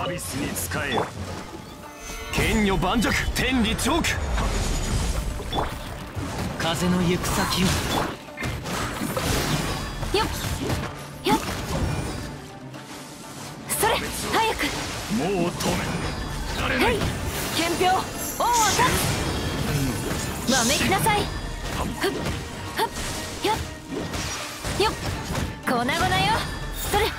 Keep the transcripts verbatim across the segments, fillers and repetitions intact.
アビスに仕えよ。剣女盤石天理チョーク。 風の行く先を。 よっよっ、それ早く。 もう止められない。 剣氷王を立つ。わめきなさい。ふっふっよっよっ、粉々よ。それ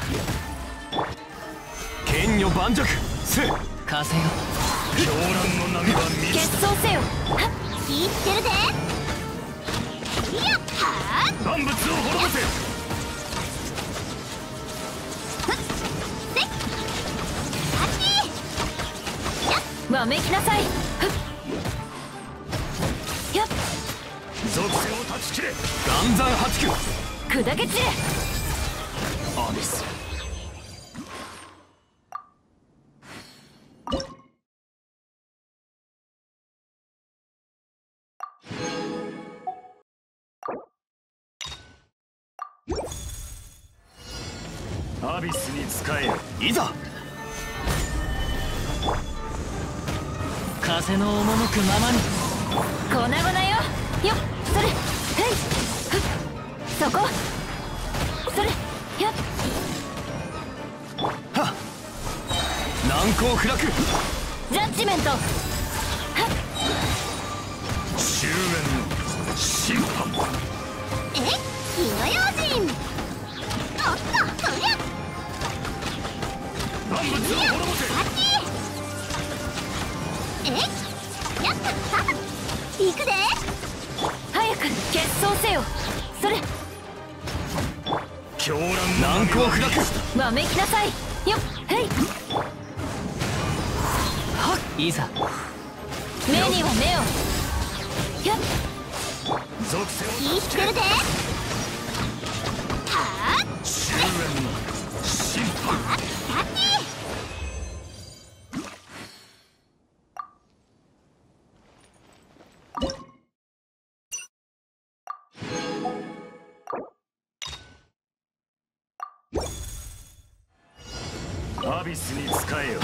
剣女盤石せ風よ。 狂乱の波は満ち決闘せよ。はっ、 言ってるで。やっはー万物を滅ぼせ。 わめきなさい。ふっよっ、 属性を断ち切れ。岩山八九砕け散れ。 アビス。アビスに仕えよ。いざ。 風の赴くままに。 粉々よ。よっ、それへいふっ、そこそれよっ、 はっ難攻不落。 ジャッジメント。はっ、 終焉の審判。 え火の用心。おっとそりゃ万物を滅ぼせ。 えやったさ行くで。 早く決闘せよ。それ狂乱難攻不落。 わめきなさい。よっへい、 はっいざ。 目には目を。よっ、 属性を言ってるで。はあ終焉の審判。アビスに仕えよ。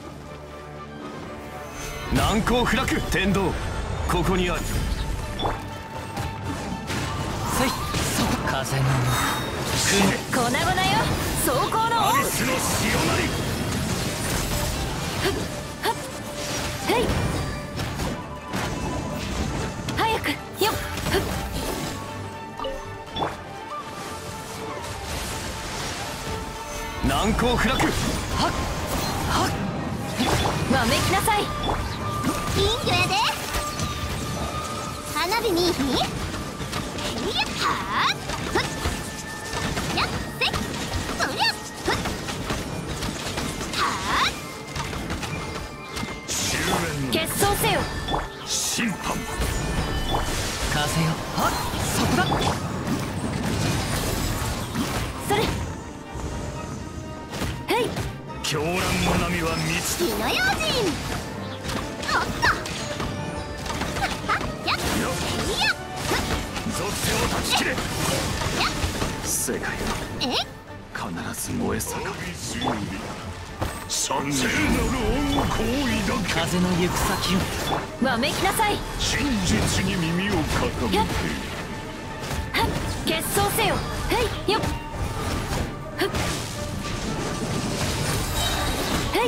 難攻不落。天道ここにある。 せいそ風の粉々よ。走行の王。 アビスの潮なり。 へい、早くよっふっ、 難攻不落。 はっはっわめきなさい。 金魚やで。花火見いひん。やっはーふっやっせそりゃふっはー終焉の決闘せよ。 審判。 風よ。はっそこだ。 それへい、 狂乱の波は満ち火の用心。おっとはっやったよ。 いや属性を断ち切れ。 や世界はえ必ず燃え盛る。三聖なる恩行為だけ。 風の行く先を。 わめきなさい。 真実に耳を傾け。 やっはっ決闘せよ。へいよっふっへ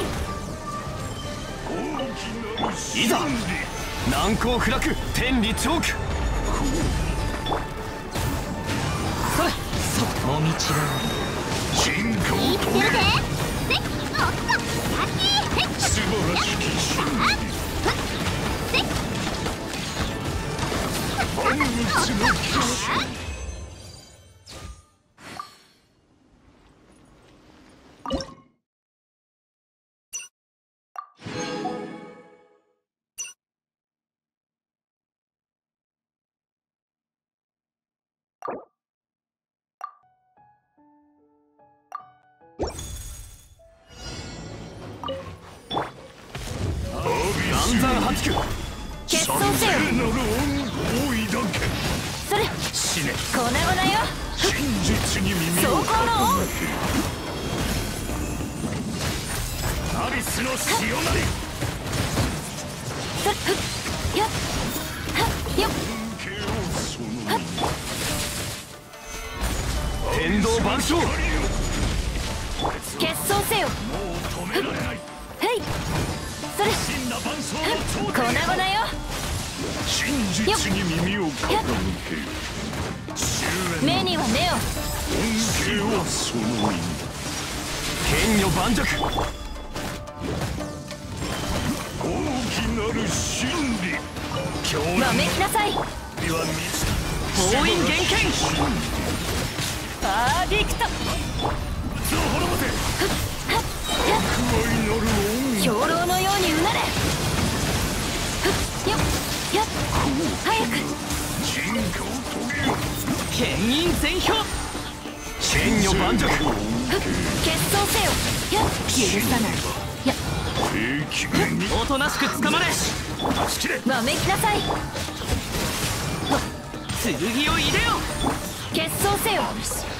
い、 いざ難攻不落。天理チョーク。 それそもみちろ人口言ってるで。せおっとやっへっ素晴らしき真理。 せ万物の結晶。岩山八九決闘せよ。 なる恩行為だけ。 それ死ね。 粉々よ。 真実に耳を走行の王。 傾け。アビスの潮なりそれふっやっはっよっ天道万象決闘せよ止められないへいそれ真な万象の頂粉々よ真実に耳を傾け目には目を恩恵はその意味剣女盤石大きなる真理強わめきなさいは満ちた封印厳剣パーディクトザ滅ぼせ愛なる恩兵糧のようにうなれふっよっやっ早く進化を遂げよ剣印全氷剣女盤石ふっ決闘せよやっ許さないや平気におとなしく捕まれ断ち切れわめきなさい剣を入れよ決闘せよ